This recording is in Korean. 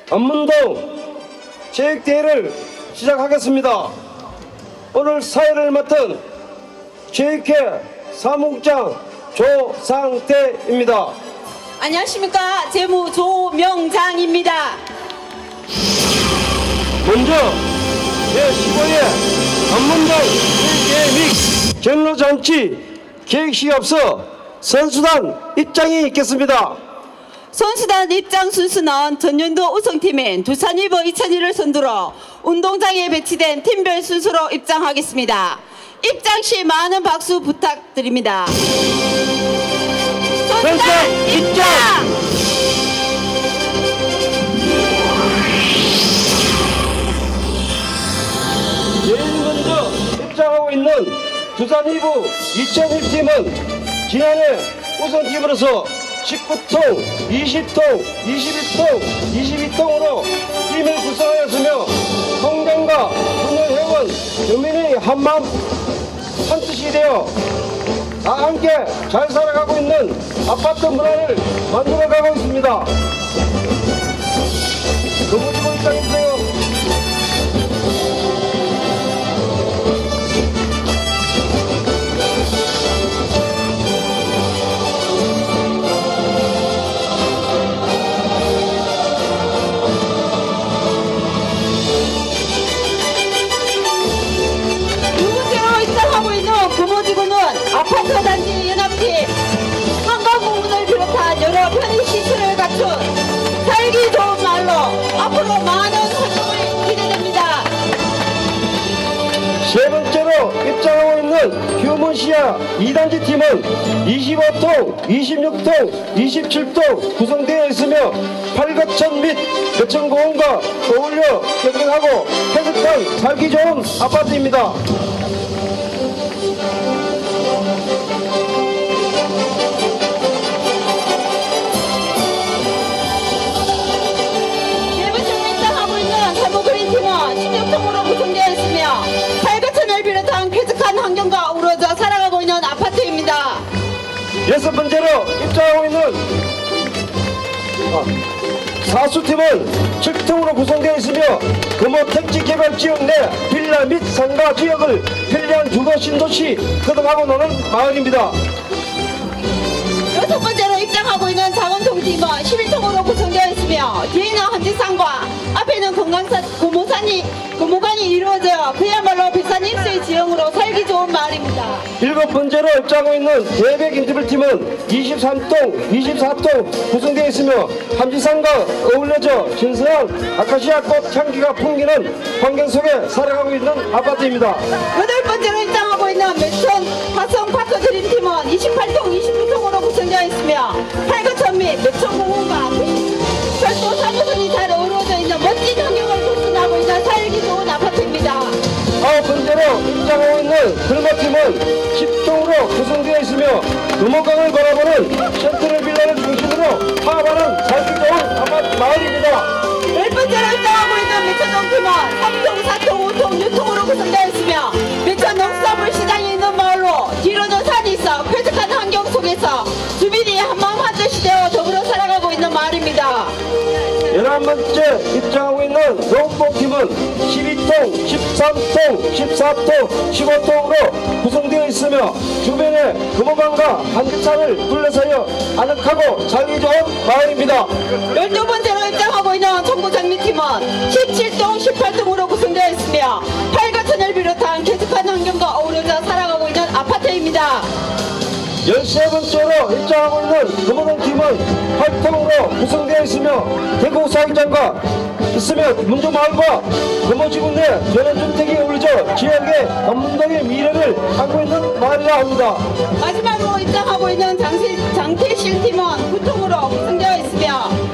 안문동 체육대회를 시작하겠습니다. 오늘 사회를 맡은 체육회 사무국장 조상태입니다. 안녕하십니까. 재무 조명장입니다. 먼저 제15회 안문동 체육대회 및 경로잔치 계획식에 앞서 선수단 입장이 있겠습니다. 선수단 입장 순서는 전년도 우승팀인 두산이버 2001을 선두로 운동장에 배치된 팀별 순서로 입장하겠습니다. 입장 시 많은 박수 부탁드립니다. 선수단 입장! 제일 먼저 입장하고 있는 두산이부 2001팀은 지난해 우승팀으로서 19통, 20통, 21통, 22통으로 팀을 구성하였으며 성장과 분노회원, 교민의 한마음 한뜻이 되어 다 함께 잘 살아가고 있는 아파트 문화를 만들어가고 있습니다. 그분이고 입장해주세요. 아파트 단지 연합팀 한강공원을 비롯한 여러 편의시설을 갖춘 살기 좋은 마을로 앞으로 많은 활동을 기대됩니다. 세 번째로 입장하고 있는 휴먼시아 2단지 팀은 25통, 26통, 27통 구성되어 있으며 팔거천 및 거천공원과 어울려 경쟁하고 쾌적한 살기 좋은 아파트입니다. 환경과 어우러져 살아가고 있는 아파트입니다. 여섯 번째로 입장하고 있는 사수팀은 7층으로 구성되어 있으며 금호 택지개발지역 내 빌라 및 상가 지역을 편리한 주거 신도시 거듭하고 노는 마을입니다. 여섯 번째로 입장하고 있는 작은통팀은 11통으로 구성되어 있으며 뒤에는 한지산과 앞에는 금호관이 이루어져 그야말로 비싼 입수의 지형으로 살기 좋은 마을입니다. 일곱 번째로 입장하고 있는 대백 인터뷰팀은 23동, 24동 구성되어 있으며 함지산과 어울려져 신선한 아카시아꽃 향기가 풍기는 환경 속에 살아가고 있는 아파트입니다. 여덟 번째로 입장하고 있는 매천 화성파크 드림팀은 28동, 29통으로 구성되어 있으며 팔거천 및 매천공원과 별도 사무선이 잘 어우러져 있는 멋진 환경을 구성하고 있는 살기 좋은 아파트입니다. 아홉 번째로 입장하고 있는 글마팀은 10통으로 구성되어 있으며 금호강을 바라보는 셔틀 빌라를 중심으로 파업하는 살기 좋은 아파트 마을입니다. 열 번째로 입장하고 있는 매천동팀은 3통, 4통, 5통, 6통으로 구성되어 있으며 매천 농수산물 시장이 있는 마을로 뒤로는 산이 있어 쾌적한 환경 속에서 주민이 한마음 한뜻이 되어 더불어 살아가고 있는 마을입니다. 11번째 입장하고 있는 농복팀은 12통, 13통, 14통, 15통으로 구성되어 있으며 주변에 금호강과 한지산을 둘러싸여 아늑하고 살기 좋은 마을입니다. 12번째로 입장하고 있는 청구장미팀은 17동, 18동으로 구성되어 있으며 팔거천을 비롯한 쾌적한 환경과 어우러져 살아가고 있는 아파트입니다. 13번째로 입장하고 있는 금호동팀은 8통으로 구성되어 있으며 대구사기장과 있으며 문조마을과 금호지구 내 전원주택이 어우러져 지역의 안문동의 미래를 갖고 있는 마을이라 합니다. 마지막으로 입장하고 있는 장태실팀은 9통으로 구성되어 있으며